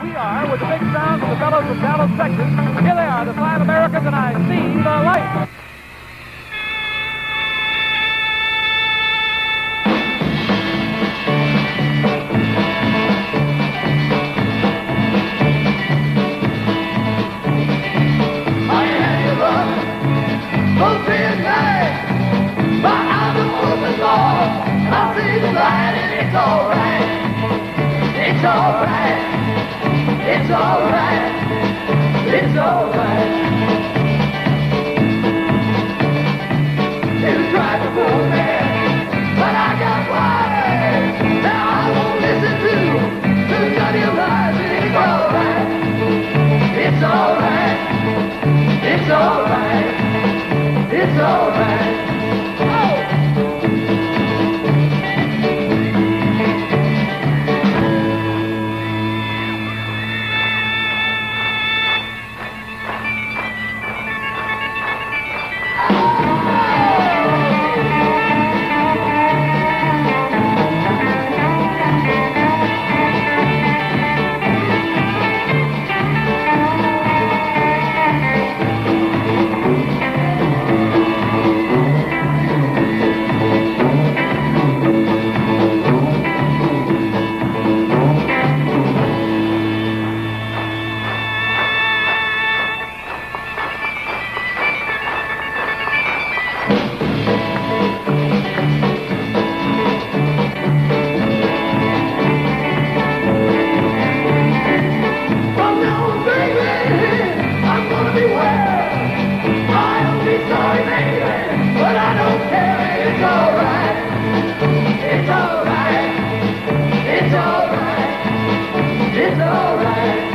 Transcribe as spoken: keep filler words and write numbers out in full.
we are with the big sounds of the fellows from Dallas, Texas. Here they are, the Flying Americans, and I see the light. I see the light and it's alright. It's alright. It's alright. It's alright. You tried to fool me, but I got wise. Now I won't listen to to none of your lies. It's alright. It's alright. It's alright. It's alright. Oh! It's alright.